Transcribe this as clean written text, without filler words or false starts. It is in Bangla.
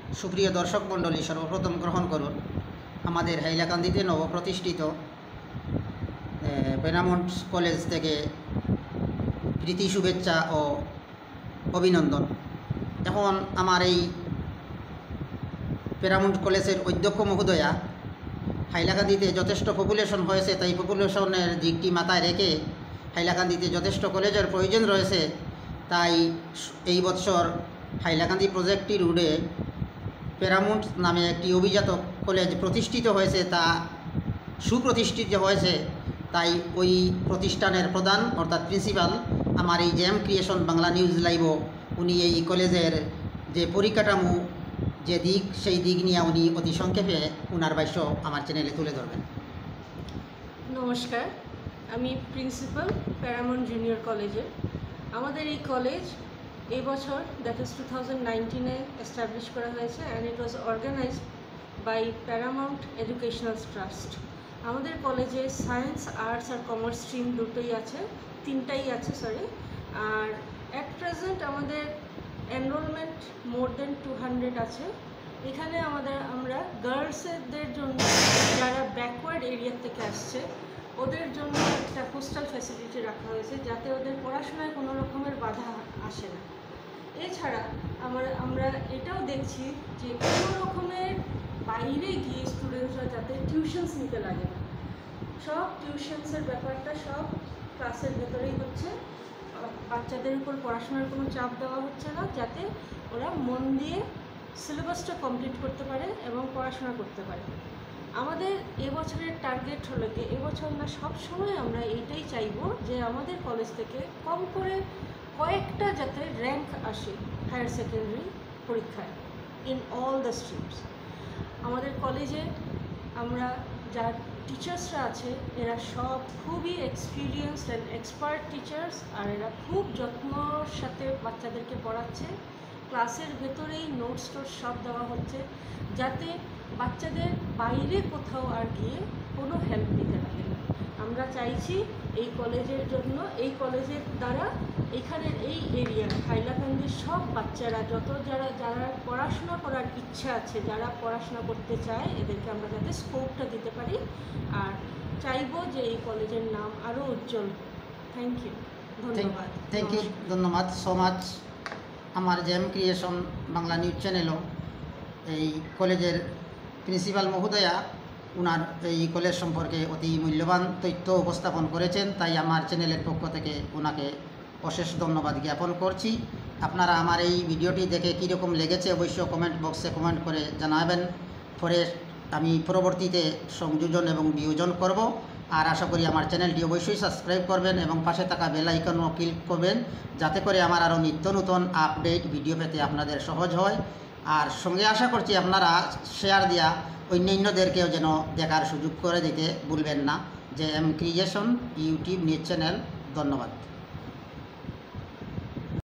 সুপ্রিয় দর্শক মণ্ডলী, সর্বপ্রথম গ্রহণ করুন আমাদের হাইলাকান্দিতে নবপ্রতিষ্ঠিত প্যারামাউন্ট কলেজ থেকে প্রীতি শুভেচ্ছা ও অভিনন্দন। এখন আমার এই প্যারামাউন্ট কলেজের অধ্যক্ষ মহোদয়া হাইলাকান্দিতে যথেষ্ট পপুলেশন হয়েছে, তাই পপুলেশনের দিকটি মাথায় রেখে হাইলাকান্দিতে যথেষ্ট কলেজের প্রয়োজন রয়েছে, তাই এই বৎসর হাইলাকান্দি প্রজেক্টটি রোডে প্যারামাউন্ট নামে একটি অভিজাত কলেজ প্রতিষ্ঠিত হয়েছে, তা সুপ্রতিষ্ঠিত হয়েছে। তাই ওই প্রতিষ্ঠানের প্রধান অর্থাৎ প্রিন্সিপাল আমার এই জেএম ক্রিয়েশন বাংলা নিউজ লাইভও উনি এই কলেজের যে পরিকাঠামো যে দিক, সেই দিক নিয়ে উনি অতি সংক্ষেপে ওনার ভাষ্য আমার চ্যানেলে তুলে ধরবেন। নমস্কার, আমি প্রিন্সিপাল প্যারামাউন্ট জুনিয়র কলেজের। আমাদের এই কলেজ এই বছর দ্যাট ইজ 2019-এ এস্টাবলিশ করা হয়েছে and it was organised by Paramount educational trust. আমাদের কলেজে সায়েন্স, আর্টস আর কমার্স স্ট্রিম তিনটাই আছে। আর অ্যাট প্রেজেন্ট আমাদের এনরোলমেন্ট মোর দেন 200 আছে। এখানে আমরা গার্লসদের জন্য, যারা ব্যাকওয়ার্ড এরিয়া থেকে আসছে, ওদের জন্য একটা হোস্টেল ফ্যাসিলিটি রাখা হয়েছে, যাতে ওদের পড়াশোনায় কোনো রকমের বাধা আসে না। এছাড়া আমরা এটাও দেখছি যে কোনো রকমের বাইরে গিয়ে স্টুডেন্টরা যাতে টিউশনস নিতে লাগে না, সব টিউশনসের ব্যাপারটা সব ক্লাসের ভেতরেই হচ্ছে। বাচ্চাদের উপর পড়াশোনার কোনো চাপ দেওয়া হচ্ছে না, যাতে ওরা মন দিয়ে সিলেবাসটা কমপ্লিট করতে পারে এবং পড়াশোনা করতে পারে। আমাদের এবছরের টার্গেট হলো কি, এবছর না সব সময় আমরা এইটাই চাইবো যে আমাদের কলেজ থেকে কম করে কয়েকটা যাতে র্যাঙ্ক আসে হায়ার সেকেন্ডারি পরীক্ষায় ইন অল দ্য স্ট্রিমস। আমাদের কলেজে আমরা যার টিচার্সরা আছে, এরা সব খুবই এক্সপিরিয়েন্সড অ্যান্ড এক্সপার্ট টিচার্স, আর এরা খুব যত্নর সাথে বাচ্চাদেরকে পড়াচ্ছে। ক্লাসের ভেতরেই নোটস সব দেওয়া হচ্ছে, যাতে বাচ্চাদের বাইরে কোথাও আর গিয়ে কোনো হেল্প নিতে লাগে না। আমরা চাইছি এই কলেজের জন্য, এই কলেজের দ্বারা এখানের এই এরিয়ার হাইলাকান্দির সব বাচ্চারা যারা পড়াশোনা করার ইচ্ছা আছে, যারা পড়াশোনা করতে চায়, এদেরকে আমরা যাতে স্কোপটা দিতে পারি। আর চাইবো যে এই কলেজের নাম আরও উজ্জ্বল। থ্যাংক ইউ, ধন্যবাদ। ধন্যবাদ সো মাচ। আমার জেএম ক্রিয়েশন বাংলা নিউজ চ্যানেলও এই কলেজের প্রিন্সিপাল মহোদয়া ওনার এই কলেজ সম্পর্কে অতি মূল্যবান তথ্য উপস্থাপন করেছেন, তাই আমার চ্যানেলের পক্ষ থেকে ওনাকে অশেষ ধন্যবাদ জ্ঞাপন করছি। আপনারা আমার এই ভিডিওটি দেখে কীরকম লেগেছে অবশ্যই কমেন্ট বক্সে কমেন্ট করে জানাবেন। পরে আমি পরবর্তীতে সংযোজন এবং বিয়োজন করব। আর আশা করি আমার চ্যানেলটি অবশ্যই সাবস্ক্রাইব করবেন এবং পাশে থাকা বেল আইকনও ক্লিক করবেন, যাতে করে আমার আরও নিত্য নতুন আপডেট ভিডিও পেতে আপনাদের সহজ হয়। আর সঙ্গে আশা করছি আপনারা শেয়ার দেওয়া অন্যান্যদেরকেও যেন দেখার সুযোগ করে দিতে ভুলবেন না। JM creation YouTube news channel. ধন্যবাদ।